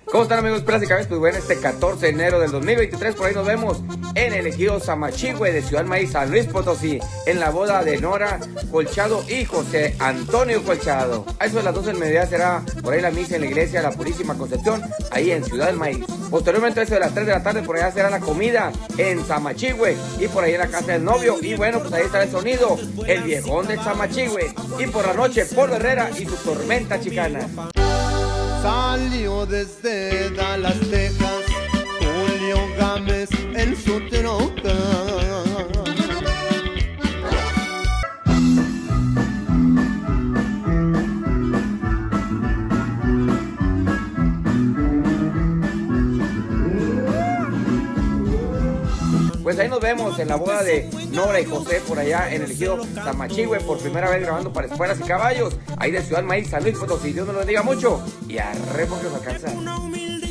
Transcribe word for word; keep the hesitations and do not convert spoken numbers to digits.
¿Cómo están, amigos? Prácticamente, pues bueno, este catorce de enero del dos mil veintitrés, por ahí nos vemos en el ejido Samachihue de Ciudad Maíz, San Luis Potosí, en la boda de Nora Colchado y José Antonio Colchado. A eso de las doce del mediodía será por ahí la misa en la iglesia de la Purísima Concepción, ahí en Ciudad Maíz. Posteriormente, a eso de las tres de la tarde, por allá será la comida en Samachihue y por ahí en la casa del novio. Y bueno, pues ahí estará el sonido, el viejón del Samachihue. Y por la noche, Polo Herrera y su tormenta chicana. Salió desde Dallas, Texas, Julio Gámez en su troca. Pues ahí nos vemos en la boda de Nora y José por allá en el ejido Samachihue, por primera vez grabando para Espuelas y Caballos, ahí de Ciudad Maíz, San Luis Potosí. Dios nos lo bendiga mucho y arre porque nos alcanza.